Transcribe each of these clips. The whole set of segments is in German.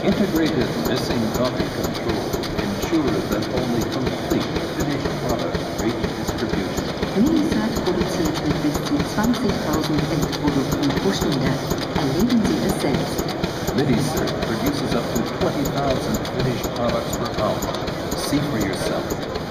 Integrated missing copy control ensures that only complete finished products reach distribution. MiniSert produziert mit bis zu 20.000 Endprodukten pro Stunde. Erleben Sie es selbst. MiniSert produces up to 20,000 finished products per hour. See for yourself.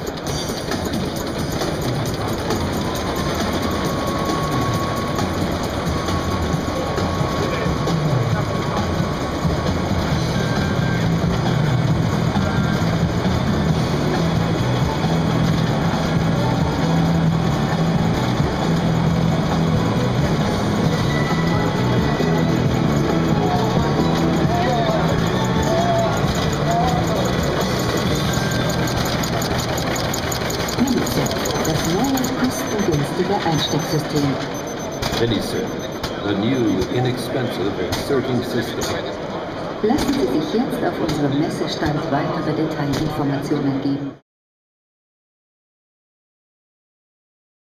Das neue, kostengünstige Einstecksystem. MiniSert, the new, inexpensive inserting system. Lassen Sie sich jetzt auf unserem Messestand weitere Detailinformationen geben.